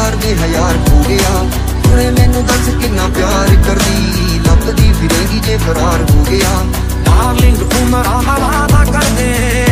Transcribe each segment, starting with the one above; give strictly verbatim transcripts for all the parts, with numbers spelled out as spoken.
यार दे हजार हो गया। हुणे मैनू दस किन्ना प्यार करदी, लभदी फिरेंगी जे फरार हो गया। डार्लिंग उमरां दा वादा कर दे,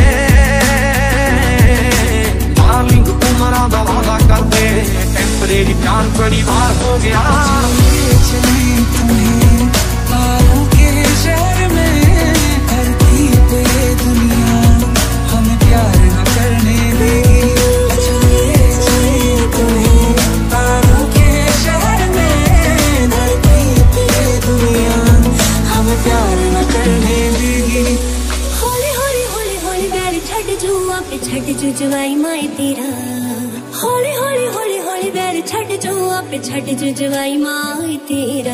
डार्लिंग उमरां दा वादा कर दे, टेम्परेरी प्यार बड़ी बार हो गया। चले तुम्हें तारों के शहर में, धरती पे दुनिया हमें प्यार न करने देगी। चले चले तुम्हें तारों के शहर में, धरती पे दुनिया हमें प्यार न करने देगी। हौली हौली हौली हौली बैर छड़ जू आपे छड़ जू जवाई माए तेरा। हौली हौली हौली हौली बैर छड़ जू आपे छड़ जू जवाई माए तेरा।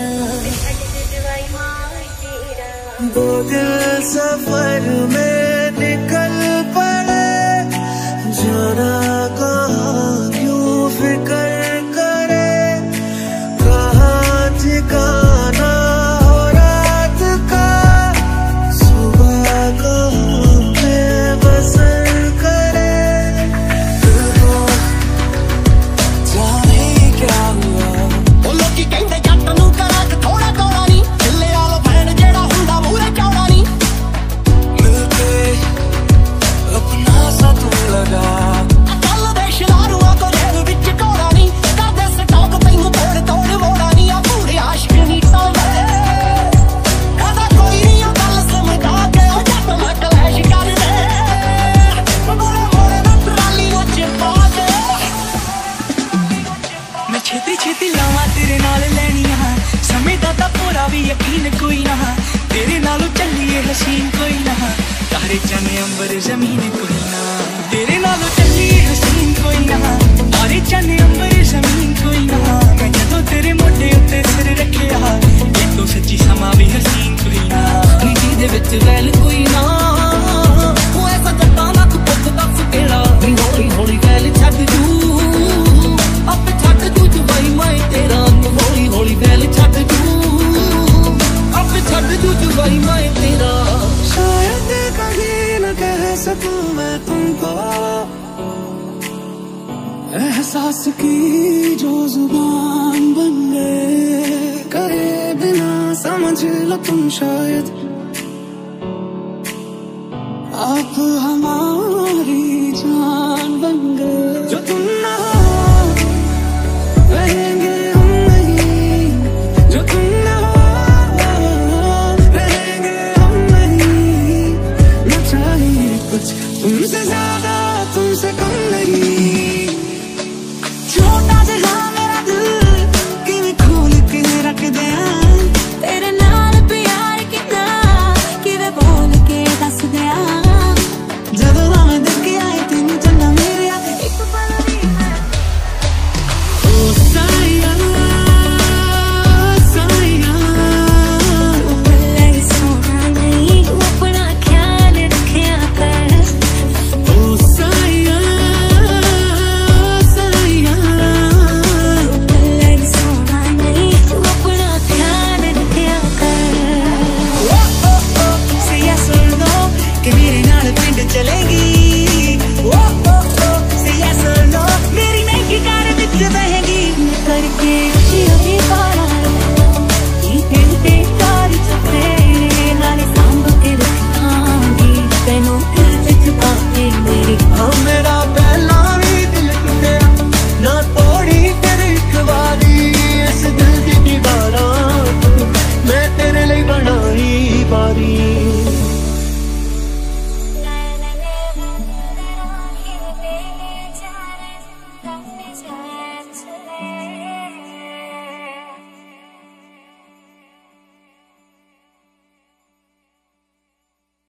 दो दिल सफर में निकल पड़े, जाना कहाँ क्यों फिक्र करे, कहाँ ठिकाना हो रात का, सुबह कहाँ पे बसर करे। जाने क्या हुआ वो लोग की कहते जट नू करा थोड़ा थोड़ा नी, चिल्ले वाला भैन जेड़ा हुंदा मूरे चौड़ा नी। मिलके अपना सा तू लगा, चल दे शरारुआ को जेल विच कोड़ा नी, कर दे स्टॉक तैनू तोड़ तोड़ मोड़ा नी। आ पूरे आशिक नी टोले कदा कोई नी आ गल समझा के, ओ जट मैं कलैश कर दे, मोड़े मोड़े ना ट्राली विच पा दे। मैं छेती छेती लावां तेरे नाल लैनियां, समय दा तां पूरा भी यकीन कोई ना, तेरे नालों चलिए हसीन कोई ना, तारे चने अंबर जमीन कोई ना, तेरे नालों चलिए हसीन कोई ना, तारे चने अंबर जमीन कोई ना। मैं जदों तेरे मोढे उत्ते सिर रखिया, ये तो सच्ची समा भी हसीन कोई ना, नीति दे विच वैल कोई ना, ओ ऐसा जट्टां दा तू पुੱਤ दस केड़ा, हौली हौली वैल छड्ड जू आपे छड्ड जू जवाई माए तेरा। हौली हौली वैल छड्ड जू आपे छड्ड जू जवाई माए तेरा। शायद कहीं न कह सकूं मैं तुमको एहसास की जो जुबान बन गए, करे बिना समझ लो तुम शायद। आप हमारी जान